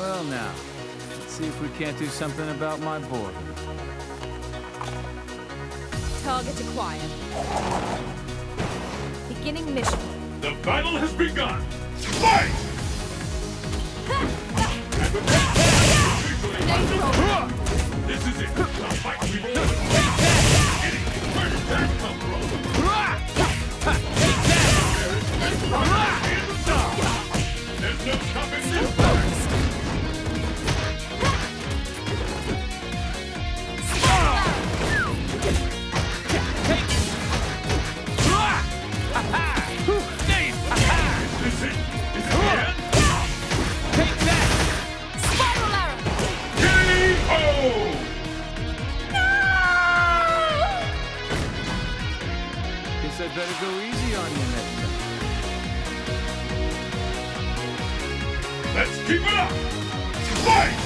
Well now, let's see if we can't do something about my board. Target acquired. Beginning mission. The battle has begun! Fight! This is it! The fight we've all been waiting! Where did that come from? There's no stopping this fight! I'd better go easy on you next time. Let's keep it up! Fight!